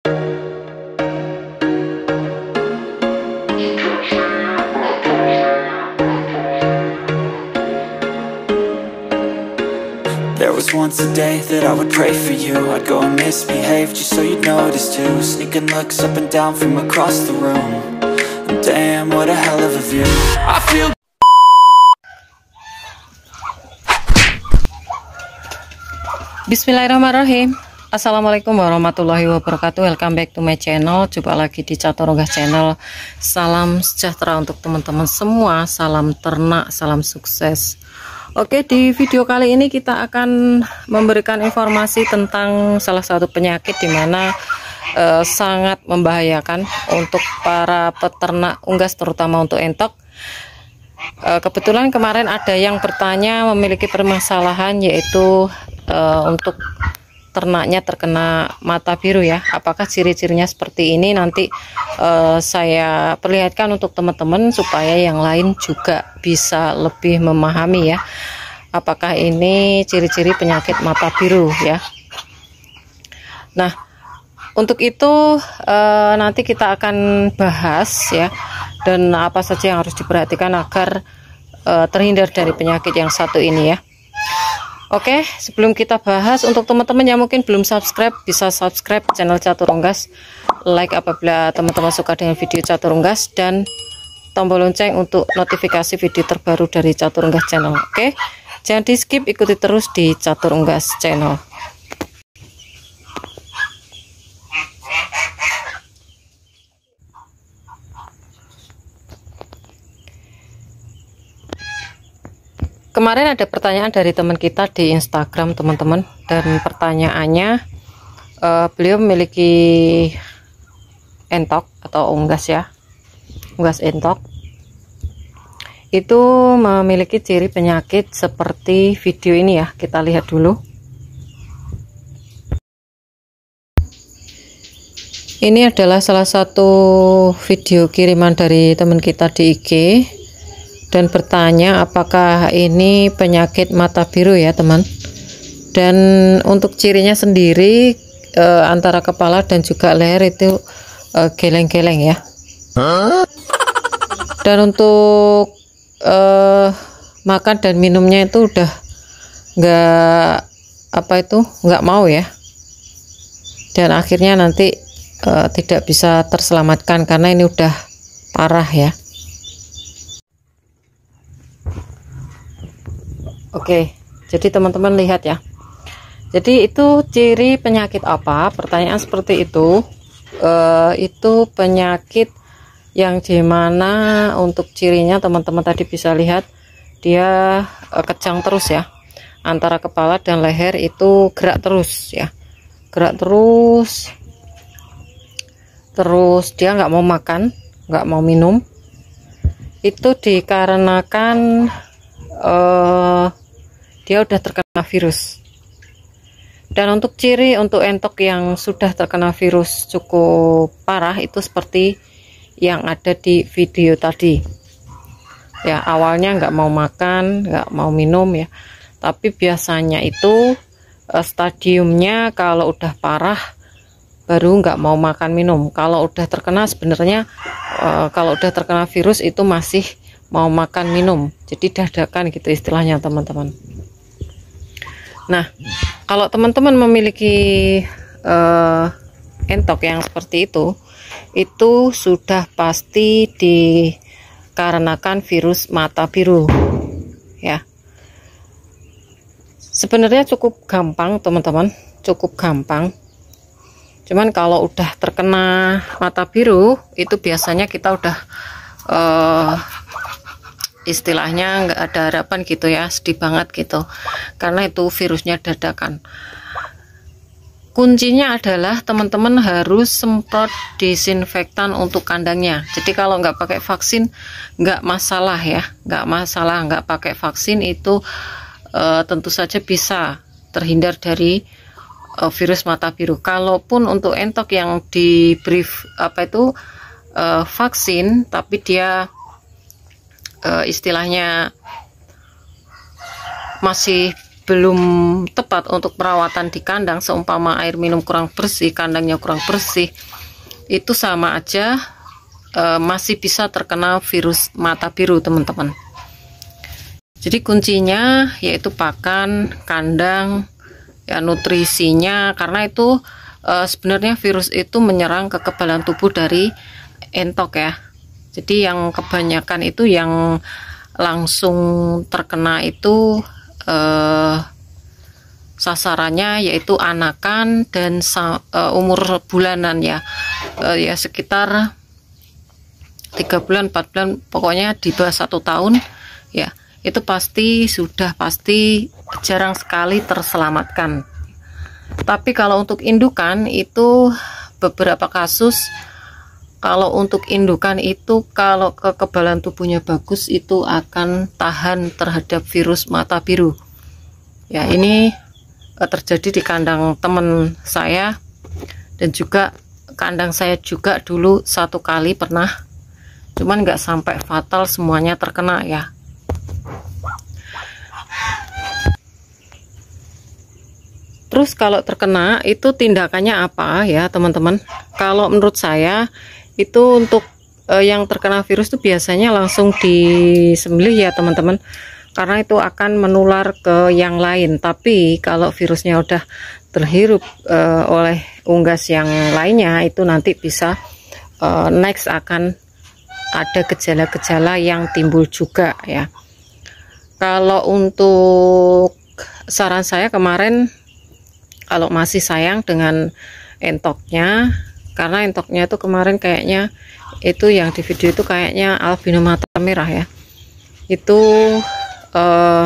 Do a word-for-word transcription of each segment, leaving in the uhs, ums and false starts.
There was once a day that I would pray for you. I'd go and misbehave just so you'd notice too. Sneaking looks up and down from across the room. And damn, what a hell of a view. I feel Bismillahirrahmanirrahim. Assalamualaikum warahmatullahi wabarakatuh. Welcome back to my channel. Jumpa lagi di Catur Unggas channel. Salam sejahtera untuk teman-teman semua. Salam ternak, salam sukses. Oke, di video kali ini kita akan memberikan informasi tentang salah satu penyakit di mana eh, sangat membahayakan untuk para peternak unggas, terutama untuk entok. Eh, kebetulan kemarin ada yang bertanya memiliki permasalahan, yaitu eh, untuk ternaknya terkena mata biru ya. Apakah ciri-cirinya seperti ini? Nanti eh, saya perlihatkan untuk teman-teman supaya yang lain juga bisa lebih memahami ya. Apakah ini ciri-ciri penyakit mata biru ya. Nah, untuk itu eh, nanti kita akan bahas ya, dan apa saja yang harus diperhatikan agar eh, terhindar dari penyakit yang satu ini ya. Oke, sebelum kita bahas, untuk teman-teman yang mungkin belum subscribe, bisa subscribe channel Catur Unggas, like apabila teman-teman suka dengan video Catur Unggas, dan tombol lonceng untuk notifikasi video terbaru dari Catur Unggas channel. Oke, jangan di skip, ikuti terus di Catur Unggas channel. Kemarin ada pertanyaan dari teman kita di Instagram teman-teman, dan pertanyaannya uh, beliau memiliki entok atau unggas ya, unggas entok itu memiliki ciri penyakit seperti video ini ya. Kita lihat dulu. Ini adalah salah satu video kiriman dari teman kita di I G, dan bertanya apakah ini penyakit mata biru ya teman. Dan untuk cirinya sendiri e, antara kepala dan juga leher itu geleng-geleng ya. Dan untuk e, makan dan minumnya itu udah nggak apa itu nggak mau ya. Dan akhirnya nanti e, tidak bisa terselamatkan karena ini udah parah ya. Oke, jadi teman-teman lihat ya. Jadi itu ciri penyakit apa? Pertanyaan seperti itu. E, itu penyakit yang dimana untuk cirinya teman-teman tadi bisa lihat dia e, kejang terus ya. Antara kepala dan leher itu gerak terus ya. Gerak terus. Terus dia nggak mau makan, nggak mau minum. Itu dikarenakan eh, dia udah terkena virus. Dan untuk ciri untuk entok yang sudah terkena virus cukup parah itu seperti yang ada di video tadi ya. Awalnya nggak mau makan, nggak mau minum ya, tapi biasanya itu eh, stadiumnya kalau udah parah baru nggak mau makan minum. Kalau udah terkena sebenarnya eh, kalau udah terkena virus itu masih mau makan minum, jadi dadakan gitu istilahnya teman-teman. Nah, kalau teman-teman memiliki uh, entok yang seperti itu, itu sudah pasti dikarenakan virus mata biru ya. Sebenarnya cukup gampang teman-teman, cukup gampang. Cuman kalau udah terkena mata biru itu biasanya kita udah uh, istilahnya nggak ada harapan gitu ya, sedih banget gitu, karena itu virusnya dadakan. Kuncinya adalah teman-teman harus semprot disinfektan untuk kandangnya. Jadi kalau nggak pakai vaksin nggak masalah ya, nggak masalah nggak pakai vaksin itu e, tentu saja bisa terhindar dari e, virus mata biru. Kalaupun untuk entok yang diberi apa itu e, vaksin tapi dia Uh, istilahnya masih belum tepat untuk perawatan di kandang, seumpama air minum kurang bersih, kandangnya kurang bersih, itu sama aja e, masih bisa terkena virus mata biru teman-teman. Jadi kuncinya yaitu pakan, kandang, ya nutrisinya, karena itu e, sebenarnya virus itu menyerang kekebalan tubuh dari entok ya. Jadi yang kebanyakan itu yang langsung terkena itu Uh, sasarannya yaitu anakan dan uh, umur bulanan ya, uh, ya sekitar tiga bulan empat bulan, pokoknya di bawah satu tahun ya, itu pasti sudah pasti jarang sekali terselamatkan. Tapi kalau untuk indukan itu beberapa kasus, kalau untuk indukan itu kalau kekebalan tubuhnya bagus itu akan tahan terhadap virus mata biru. Ya, ini terjadi di kandang teman saya, dan juga kandang saya juga dulu satu kali pernah, cuman nggak sampai fatal semuanya terkena ya. Terus kalau terkena itu tindakannya apa ya teman-teman? Kalau menurut saya itu untuk uh, yang terkena virus itu biasanya langsung disembelih ya teman-teman, karena itu akan menular ke yang lain. Tapi kalau virusnya udah terhirup uh, oleh unggas yang lainnya, itu nanti bisa uh, next akan ada gejala-gejala yang timbul juga ya. Kalau untuk saran saya kemarin, kalau masih sayang dengan entoknya, karena entoknya itu kemarin kayaknya itu yang di video itu kayaknya albino mata merah ya, itu eh,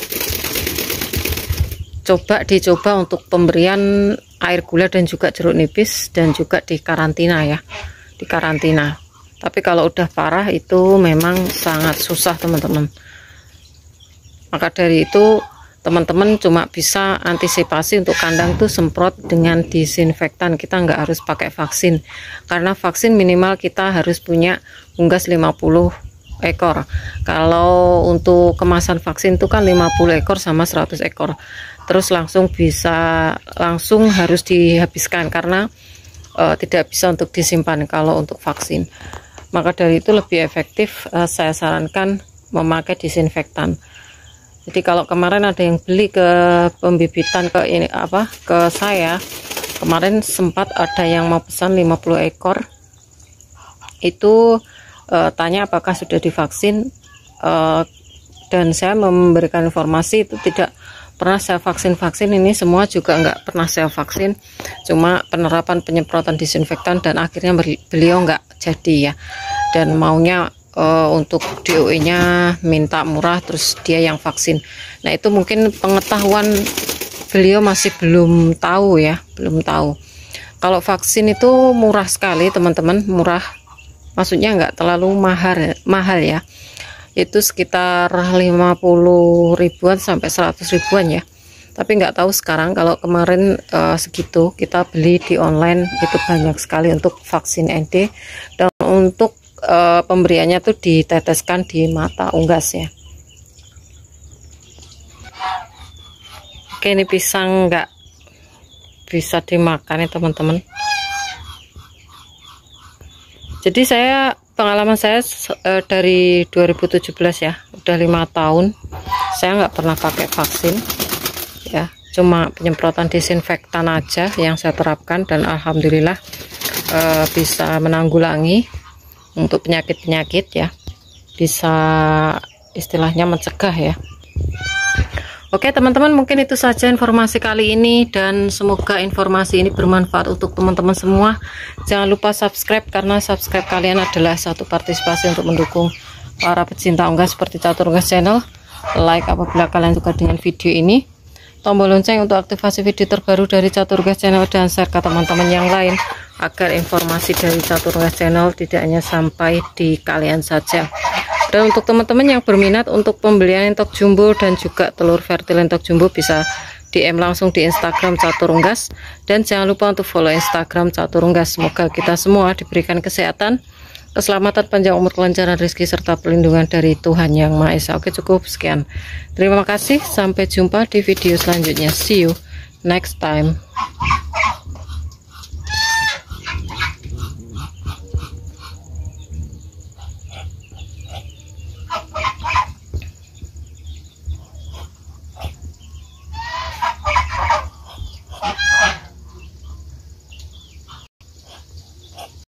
coba dicoba untuk pemberian air gula dan juga jeruk nipis, dan juga di karantina ya, di karantina. Tapi kalau udah parah itu memang sangat susah teman-teman. Maka dari itu teman-teman cuma bisa antisipasi untuk kandang tuh semprot dengan disinfektan. Kita nggak harus pakai vaksin, karena vaksin minimal kita harus punya unggas lima puluh ekor. Kalau untuk kemasan vaksin itu kan lima puluh ekor sama seratus ekor, terus langsung bisa langsung harus dihabiskan, karena e, tidak bisa untuk disimpan kalau untuk vaksin. Maka dari itu lebih efektif e, saya sarankan memakai disinfektan. Jadi kalau kemarin ada yang beli ke pembibitan ke ini apa ke saya, kemarin sempat ada yang mau pesan lima puluh ekor, itu e, tanya apakah sudah divaksin, e, dan saya memberikan informasi itu tidak pernah saya vaksin-vaksin, ini semua juga nggak pernah saya vaksin, cuma penerapan penyemprotan disinfektan, dan akhirnya beliau nggak jadi ya, dan maunya Uh, untuk D O E-nya minta murah, terus dia yang vaksin. Nah itu mungkin pengetahuan beliau masih belum tahu ya, belum tahu. Kalau vaksin itu murah sekali teman-teman, murah, maksudnya nggak terlalu mahal, mahal ya. Itu sekitar lima puluh ribuan sampai seratus ribuan ya. Tapi nggak tahu sekarang. Kalau kemarin uh, segitu kita beli di online itu banyak sekali untuk vaksin N D, dan untuk Uh, pemberiannya tuh diteteskan di mata unggas ya. Oke, ini pisang nggak bisa dimakan ya teman-teman. Jadi saya pengalaman saya uh, dari dua ribu tujuh belas ya, udah lima tahun saya nggak pernah pakai vaksin ya, cuma penyemprotan disinfektan aja yang saya terapkan, dan alhamdulillah uh, bisa menanggulangi untuk penyakit-penyakit ya, bisa istilahnya mencegah ya. Oke teman-teman, mungkin itu saja informasi kali ini, dan semoga informasi ini bermanfaat untuk teman-teman semua. Jangan lupa subscribe, karena subscribe kalian adalah satu partisipasi untuk mendukung para pecinta unggas seperti Catur Unggas Channel. Like apabila kalian suka dengan video ini, tombol lonceng untuk aktivasi video terbaru dari Catur Unggas Channel, dan share ke teman-teman yang lain agar informasi dari Catur Unggas Channel tidak hanya sampai di kalian saja. Dan untuk teman-teman yang berminat untuk pembelian entok jumbo dan juga telur vertil entok jumbo, bisa D M langsung di Instagram Catur Unggas, dan jangan lupa untuk follow Instagram Catur Unggas. Semoga kita semua diberikan kesehatan, keselamatan, panjang umur, kelancaran rezeki, serta perlindungan dari Tuhan Yang Maha Esa. Oke, cukup sekian. Terima kasih, sampai jumpa di video selanjutnya. See you next time.